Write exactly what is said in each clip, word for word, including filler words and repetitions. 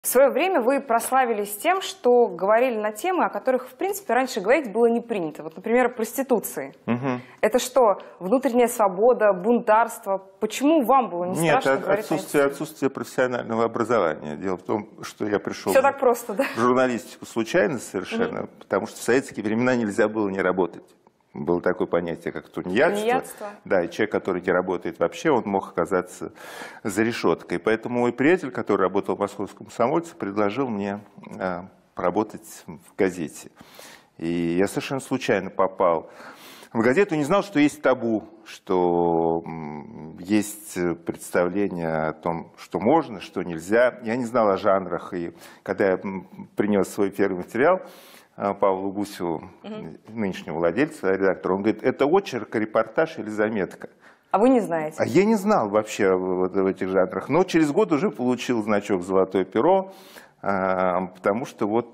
В свое время вы прославились тем, что говорили на темы, о которых, в принципе, раньше говорить было не принято. Вот, например, о проституции. Угу. Это что, внутренняя свобода, бунтарство? Почему вам было не Нет, страшно говорить на отсутствие, отсутствие профессионального образования. Дело в том, что я пришел Все так просто, да? в журналистику случайно совершенно, угу. потому что в советские времена нельзя было не работать. Было такое понятие, как тунеядство. Тунеядство. Да, и человек, который не работает вообще, он мог оказаться за решеткой. Поэтому мой приятель, который работал в «Московском комсомольце», предложил мне а, поработать в газете. И я совершенно случайно попал в газету, не знал, что есть табу, что есть представление о том, что можно, что нельзя. Я не знал о жанрах. И когда я принес свой первый материал Павлу Гусеву, угу. нынешнему владельцу, редактору, он говорит, это очерк, репортаж или заметка. А вы не знаете? А я не знал вообще вот в этих жанрах. Но через год уже получил значок «Золотое перо», потому что вот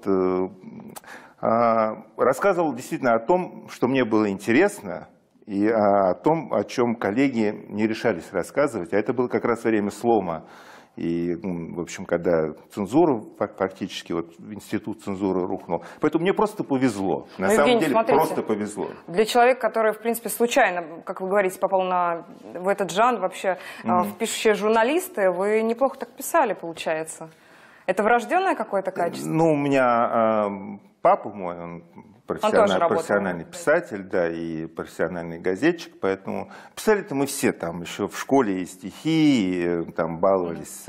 рассказывал действительно о том, что мне было интересно, и о том, о чем коллеги не решались рассказывать. А это было как раз время слома. И, в общем, когда цензура фактически, вот институт цензуры рухнул. Поэтому мне просто повезло. На ну, самом Евгений, деле, смотрите, просто повезло. Для человека, который, в принципе, случайно, как вы говорите, попал на, в этот жанр, вообще, mm-hmm. в пишущие журналисты, вы неплохо так писали, получается. Это врожденное какое-то качество? Ну, у меня э, папа мой, он профессиональный, он профессиональный писатель, да, и профессиональный газетчик, поэтому писали-то мы все там, еще в школе и стихи, и, там баловались,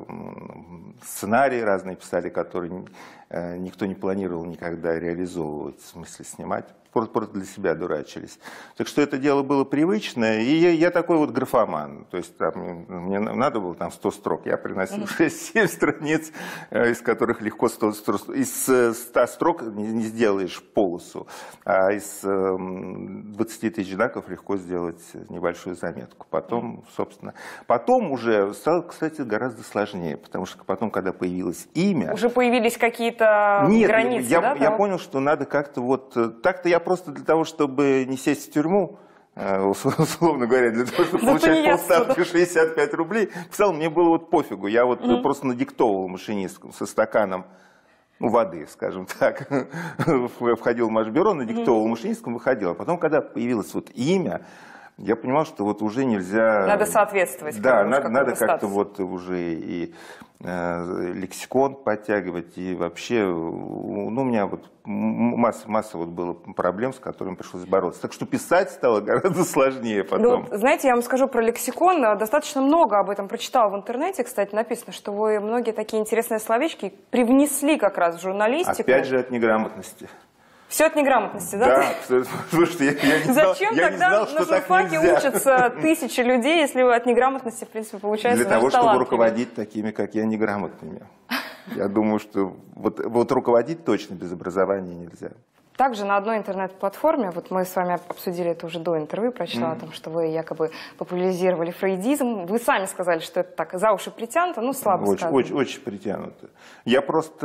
э, сценарии разные писали, которые э, никто не планировал никогда реализовывать, в смысле снимать. Просто для себя дурачились. Так что это дело было привычное, и я, я такой вот графоман. То есть там, мне надо было там сто строк, я приносил шесть-семь страниц, из которых легко сто, сто, из ста строк не, не сделаешь полосу, а из двадцати тысяч знаков легко сделать небольшую заметку. Потом, собственно, потом уже стало, кстати, гораздо сложнее, потому что потом, когда появилось имя... Уже появились какие-то границы, я, да? я понял, что надо как-то вот... Так-то я просто для того, чтобы не сесть в тюрьму, условно говоря, для того, чтобы получать полставки шестьдесят пять рублей, писал, мне было вот пофигу. Я вот mm-hmm. просто надиктовывал машинистку со стаканом ну, воды, скажем так. Входил в машбюро, надиктовывал mm-hmm. машинисткам, выходил. А потом, когда появилось вот имя, я понимал, что вот уже нельзя... Надо соответствовать. Да, надо, надо как-то вот уже и э, лексикон подтягивать, и вообще, ну, у меня вот масса, масса вот было проблем, с которыми пришлось бороться. Так что писать стало гораздо сложнее потом. Ну, знаете, я вам скажу про лексикон. Достаточно много об этом прочитала в интернете, кстати, написано, что вы многие такие интересные словечки привнесли как раз в журналистику. Опять же от неграмотности. Все от неграмотности, да? Да, потому что я, я не знал, Зачем я тогда не знал, что на журфаке учатся тысячи людей, если вы от неграмотности, в принципе, получается Для того, чтобы руководить такими, как я, неграмотными. Я думаю, что вот, вот руководить точно без образования нельзя. Также на одной интернет-платформе, вот мы с вами обсудили это уже до интервью, прочитала mm. о том, что вы якобы популяризировали фрейдизм. Вы сами сказали, что это так за уши притянуто, ну слабо очень, сказано. Очень, очень притянуто. Я просто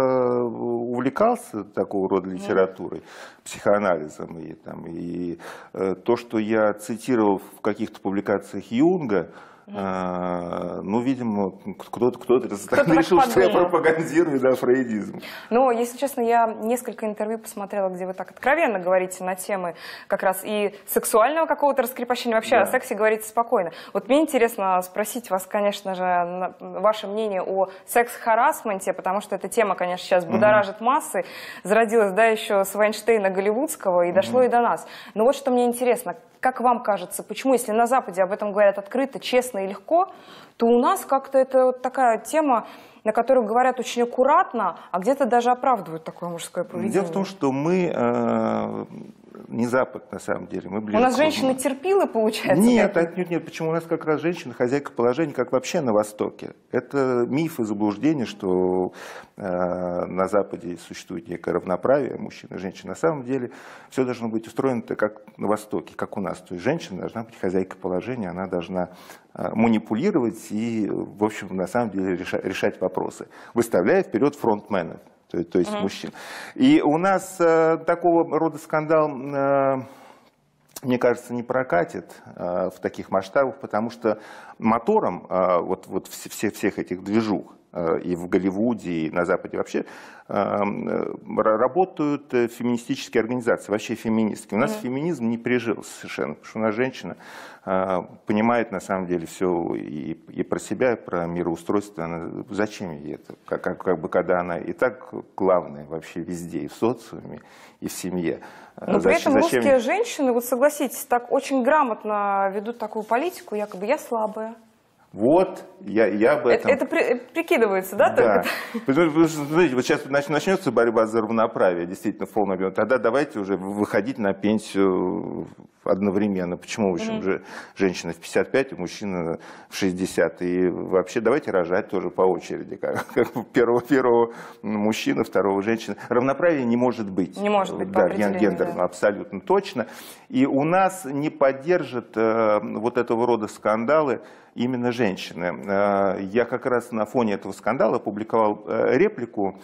увлекался такого рода литературой, mm. психоанализом. И, там, и э, то, что я цитировал в каких-то публикациях Юнга, А, ну, видимо, кто-то кто-то решил, что я пропагандирую, да, фрейдизм. Но, если честно, я несколько интервью посмотрела, где вы так откровенно говорите на темы как раз и сексуального какого-то раскрепощения, вообще да. о сексе говорите спокойно. Вот мне интересно спросить вас, конечно же, ваше мнение о секс-харассменте, потому что эта тема, конечно, сейчас будоражит mm-hmm. массы. Зародилась, да, еще с Вайнштейна голливудского и дошло mm-hmm. и до нас. Но вот что мне интересно, как вам кажется, почему, если на Западе об этом говорят открыто, честно и легко, то у нас как-то это вот такая тема, на которую говорят очень аккуратно, а где-то даже оправдывают такое мужское поведение? Дело в том, что мы э, не Запад, на самом деле. Мы ближе у нас к... женщины терпилы, получается? Нет, отнюдь нет. Почему? У нас как раз женщина хозяйка положения, как вообще на Востоке. Это миф и заблуждение, что э, на Западе существует некое равноправие мужчин и женщин. На самом деле все должно быть устроено как на Востоке, как у нас. То есть женщина должна быть хозяйкой положения, она должна э, манипулировать и, в общем, на самом деле решать, решать вопросы, выставляя вперед фронтменов. То, то есть mm-hmm. мужчин. И у нас э, такого рода скандал, э, мне кажется, не прокатит э, в таких масштабах, потому что мотором э, вот, вот все, всех этих движух и в Голливуде, и на Западе вообще, работают феминистические организации, вообще феминистки. У нас mm-hmm. феминизм не прижился совершенно, потому что у нас женщина понимает на самом деле все и, и про себя, и про мироустройство. Она, зачем ей это? Как, как, как бы, когда она и так главная вообще везде, и в социуме, и в семье. Но при этом зачем... русские женщины, вот согласитесь, так очень грамотно ведут такую политику, якобы я слабая. Вот, я, я об этом... Это, это при, прикидывается, да? Да. Потому что, знаете, вот сейчас начнется борьба за равноправие, действительно, в полном объеме. Тогда давайте уже выходить на пенсию одновременно. Почему? В общем, mm-hmm. женщина в пятьдесят пять, мужчина в шестьдесят. И вообще давайте рожать тоже по очереди. Как, как первого, первого мужчины, второго женщины. Равноправия не может быть. Не может быть, да, гендерно, да. Абсолютно точно. И у нас не поддержат э, вот этого рода скандалы именно женщины. Я как раз на фоне этого скандала опубликовал реплику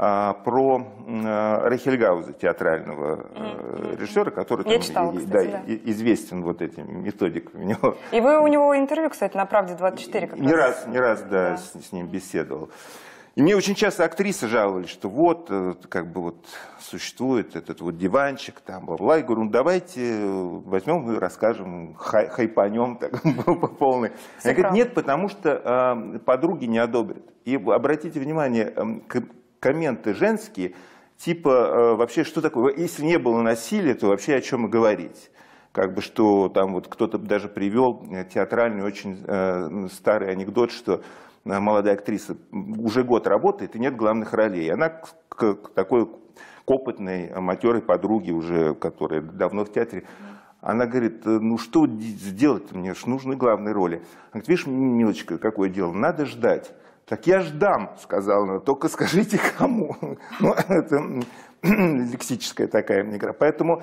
про Рейхельгауза, театрального mm-hmm. режиссера, который там, читала, и, кстати, да, да. известен вот этими методиками. И вы у него интервью, кстати, на «Правде двадцать четыре» как не раз. раз, не раз, да, да. С, с ним беседовал. И мне очень часто актрисы жаловались, что вот, как бы вот существует этот вот диванчик, там, бла-бла. Я говорю, ну давайте возьмем и расскажем, хай, хайпанем так, по полной. Она говорит, нет, потому что э, подруги не одобрят. И обратите внимание, э, комменты женские, типа, э, вообще, что такое, если не было насилия, то вообще о чем и говорить. Как бы, что там вот кто-то даже привел театральный очень э, старый анекдот, что молодая актриса уже год работает и нет главных ролей. Она к, к такой к опытной, матерой подруге уже, которая давно в театре, она говорит, ну что сделать, мне же нужны главные роли. Она говорит, видишь, милочка, какое дело, надо ждать. Так я ждам, сказала она, только скажите кому. Ну, это лексическая такая игра. Поэтому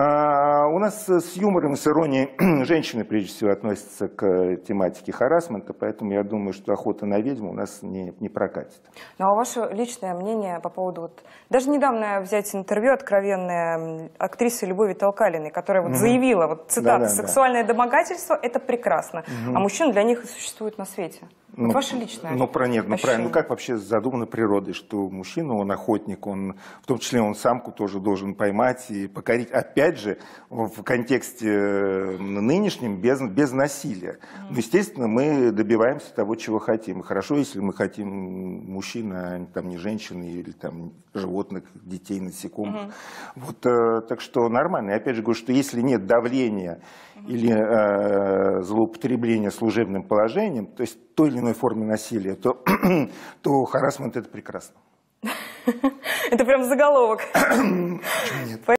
а, у нас с юмором и с иронией женщины, прежде всего, относятся к тематике харассмента, поэтому я думаю, что охота на ведьму у нас не, не прокатит. Ну а ваше личное мнение по поводу... Вот, даже недавно взять интервью откровенное актрисы Любови Толкалиной, которая вот mm-hmm. заявила, вот цитата, да, да, «Сексуальное да. домогательство – это прекрасно, mm-hmm. а мужчин для них и существует на свете». Ну, вот ваше личное ну, про, нет, ну, правильно, ну как вообще задумано природой, что мужчина, он охотник, он, в том числе он самку тоже должен поймать и покорить, опять же, в контексте нынешнем, без, без насилия. Mm-hmm. Ну, естественно, мы добиваемся того, чего хотим. Хорошо, если мы хотим мужчин, а там, не женщин или там, животных, детей, насекомых. Mm-hmm. Вот, э, так что нормально. И опять же говорю, что если нет давления mm-hmm. или э, злоупотребления служебным положением, то есть той или иной форме насилия, то, то харассмент – это прекрасно. Это прям заголовок. Почему нет?